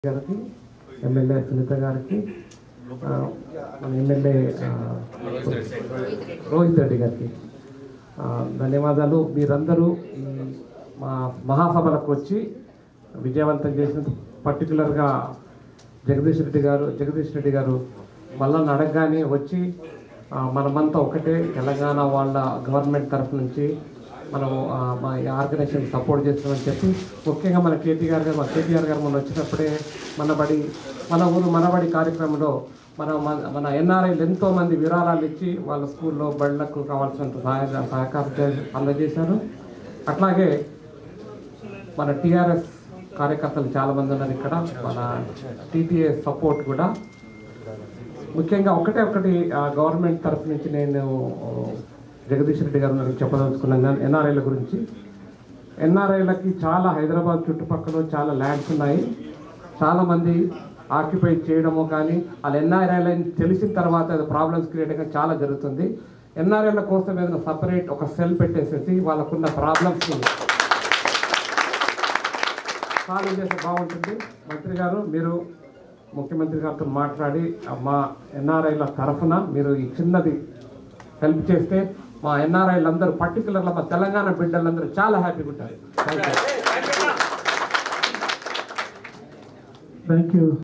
గారికి ఎమ్మెల్యే సునీత గారికి మన ఎమ్మెల్యే రోహిత్ రెడ్డి గారికి ధన్యవాదాలు. మీరందరూ ఈ మా మహాసభలకు వచ్చి విజయవంతం చేసిన పర్టికులర్గా జగదీష్ రెడ్డి గారు మళ్ళీ అడగగానే వచ్చి మనమంతా ఒకటే తెలంగాణ వాళ్ళ గవర్నమెంట్ తరఫు నుంచి మనం మా ఆర్గనైజేషన్ సపోర్ట్ చేస్తామని చెప్పి ముఖ్యంగా మన కేటీఆర్ గారు మనం వచ్చినప్పుడే మనబడి కార్యక్రమంలో మన ఎన్ఆర్ఐలు ఎంతోమంది విరాళాలు ఇచ్చి వాళ్ళ స్కూల్లో బళ్ళకు కావాల్సినంత సహకారం అందజేశారు. అట్లాగే మన టీఆర్ఎస్ కార్యకర్తలు చాలామంది ఉన్నారు ఇక్కడ. మన TTA సపోర్ట్ కూడా ముఖ్యంగా ఒకటి గవర్నమెంట్ తరఫు నుంచి నేను జగదీష్ రెడ్డి గారు చెప్పదలుచుకున్నాను ఎన్ఆర్ఐల గురించి. ఎన్ఆర్ఐలకి చాలా హైదరాబాద్ చుట్టుపక్కల చాలా ల్యాండ్స్ ఉన్నాయి. చాలామంది ఆక్యుపై చేయడము కానీ వాళ్ళ ఎన్ఆర్ఐలని తెలిసిన తర్వాత అది ప్రాబ్లమ్స్ క్రియేట్ అయ్యి చాలా జరుగుతుంది. ఎన్ఆర్ఐల కోసం ఏదైనా సపరేట్ ఒక సెల్ పెట్టేసేసి వాళ్ళకున్న ప్రాబ్లమ్స్ సాల్వ్ చేస్తే బాగుంటుంది. మంత్రి గారు మీరు ముఖ్యమంత్రి గారితో మాట్లాడి మా ఎన్ఆర్ఐల తరఫున మీరు ఈ చిన్నది హెల్ప్ చేస్తే మా ఎన్ఆర్ఐలందరూ పర్టికులర్గా మా తెలంగాణ బిడ్డలందరూ చాలా హ్యాపీగా ఉంటారు. Thank you.